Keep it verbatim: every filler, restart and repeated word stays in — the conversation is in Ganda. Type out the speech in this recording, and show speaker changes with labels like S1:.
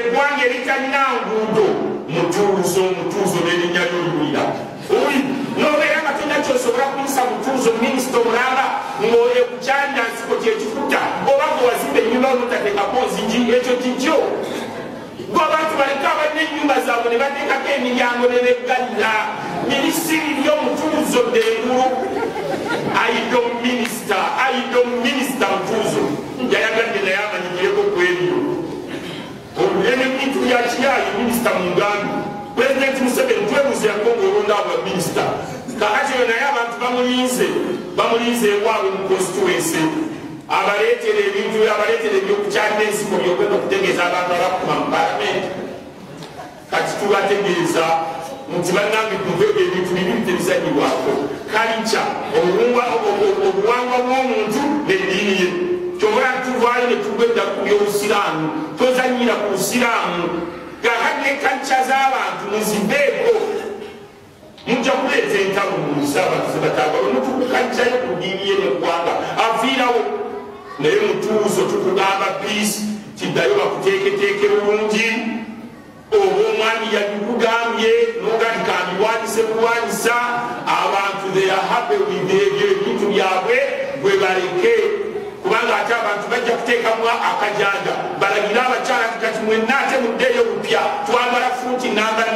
S1: eggwanga eritalina nguudo mutuuzo mutuuzo n'erinnya ly'olulira nobeera nga tolina kyosobola kuyisa mutuuzo minisita omulamba ng'ekukyanyansiko kyekikuta oba nga wazimba ennyumba notateekako nzigi ekyo kityo gwe abantu baleka abalina ennyumba zaabwe ne bateekako emiryango ne beggalira minisiri ly'omutuuzo ddengulu ayido minisita ayido minisita mutuuzo yayagadde naye amanyikireko ku ebyo ene bintu bya kiyaayi minisita mu ngambi pulezidenti museveni twebuuza yakonga olonda aba minisita kakati yo naye abantu bamulinze bamulinze ewaabwe mu constituency abaleetera ebintu abaleetera ebyokukyalina ensiko byokwenda okutegeeza abantu abakuma mu palamenti kati tubategeeza nti bannange tuvega ebintu bibiri tebizanyirwako kalica obuwangwa bw'omuntu n'eddiini ye kyobula tuvaayo ne tugenda ku byobusiraamu tozanyira ku busiraamu kakati ne kalica z'abantu muziveeko mujja kuleeta entalo mu nsi abantu zebatagala omutukukalicayo ku ddiini ye neggwanga aviirawo naye mutuuzo tukugamba piisi kiddayo bakuteeketeeke bulungi oba omwami yabikugambye nogati kambiwanyise bulwanyisa abantu they are happy with ebyo ebintu byabwe bwe baleke kubanga ate abantu bajja kuteekamu akajanja balagira abakyala kati mwenna ate muddeeyo bupya twagala fuuti namba